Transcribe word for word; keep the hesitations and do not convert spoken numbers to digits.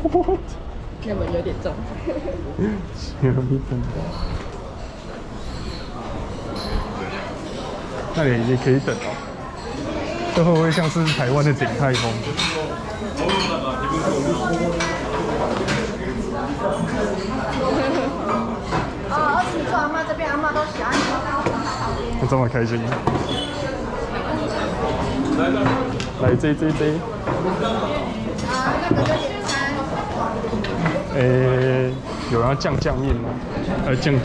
那门有点重。 有一点。那里也可以等哦。这会不会像是台湾的鼎泰丰？ 哦，二十座阿妈这边阿妈都喜欢我这么开心。来，这这这。 啊，那个就点餐。 诶，有人要酱酱面吗？呃，酱。